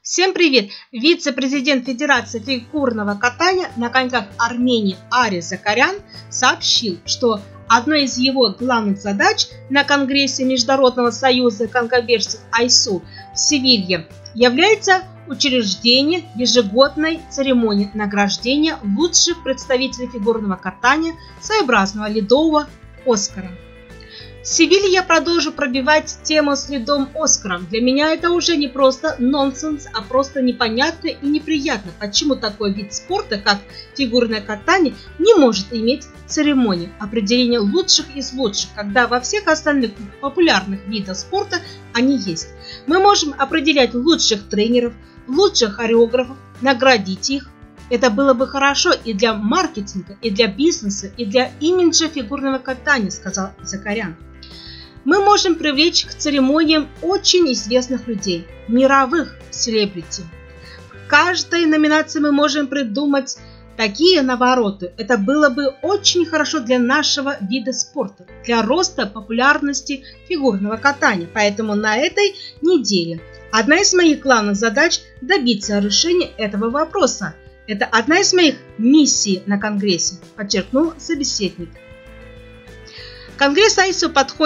Всем привет! Вице-президент Федерации фигурного катания на коньках Армении Арис Закарян сообщил, что одной из его главных задач на Конгрессе Международного союза конькобежцев АйСу в Севилье является учреждение ежегодной церемонии награждения лучших представителей фигурного катания своеобразного ледового Оскара. В Севилье я продолжу пробивать тему с ледовым Оскаром. Для меня это уже не просто нонсенс, а просто непонятно и неприятно, почему такой вид спорта, как фигурное катание, не может иметь церемонии определения лучших из лучших, когда во всех остальных популярных видах спорта они есть. Мы можем определять лучших тренеров, лучших хореографов, наградить их. Это было бы хорошо и для маркетинга, и для бизнеса, и для имиджа фигурного катания, сказал Закарян. Мы можем привлечь к церемониям очень известных людей, мировых селебрити. В каждой номинации мы можем придумать такие навороты. Это было бы очень хорошо для нашего вида спорта, для роста популярности фигурного катания. Поэтому на этой неделе одна из моих главных задач – добиться решения этого вопроса. Это одна из моих миссий на Конгрессе, подчеркнул собеседник. Конгресс АйСу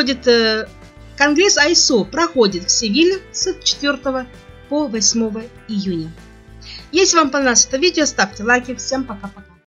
проходит в Севилье с 4 по 8 июня. Если вам понравилось это видео, ставьте лайки. Всем пока-пока.